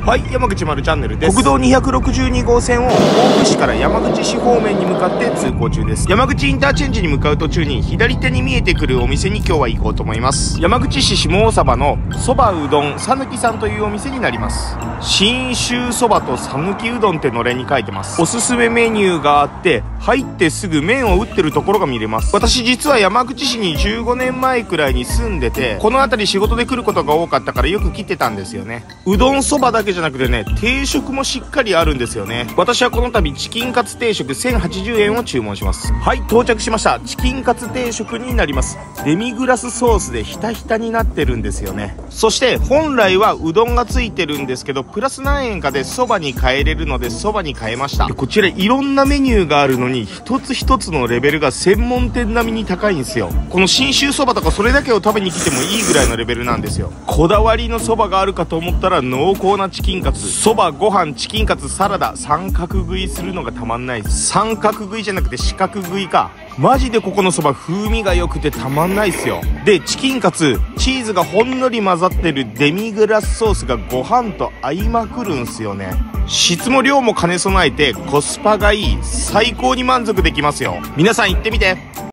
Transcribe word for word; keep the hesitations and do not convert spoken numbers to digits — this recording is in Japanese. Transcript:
はい、山口丸チャンネルです。国道にひゃくろくじゅうにごうせんを大府市から山口市方面に向かって通行中です。山口インターチェンジに向かう途中に左手に見えてくるお店に今日は行こうと思います。山口市下大沢のそばうどんさぬきさんというお店になります。信州そばとさぬきうどんってのれんに書いてます。おすすめメニューがあって入ってすぐ麺を打ってるところが見れます。私実は山口市にじゅうごねんまえくらいに住んでて、この辺り仕事で来ることが多かったからよく来てたんですよね。うどんそばだけじゃなくてね、定食もしっかりあるんですよね。私はこの度チキンカツ定食せんはちじゅうえんを注文します。はい、到着しました。チキンカツ定食になります。デミグラスソースでひたひたになってるんですよね。そして本来はうどんがついてるんですけど、プラス何円かでそばに変えれるのでそばに変えました。こちらいろんなメニューがあるのに一つ一つのレベルが専門店並みに高いんですよ。この信州そばとかそれだけを食べに来てもいいぐらいのレベルなんですよ。こだわりのそばがあるかと思ったら濃厚なチキンカツ、そば、ご飯、チキンカツ、サラダ、三角食いするのがたまんないです。三角食いじゃなくて四角食いか。マジでここのそば風味が良くてたまんないっすよ。で、チキンカツ、チーズがほんのり混ざってるデミグラスソースがご飯と合いまくるんすよね。質も量も兼ね備えてコスパがいい、最高に満足できますよ。皆さん行ってみて。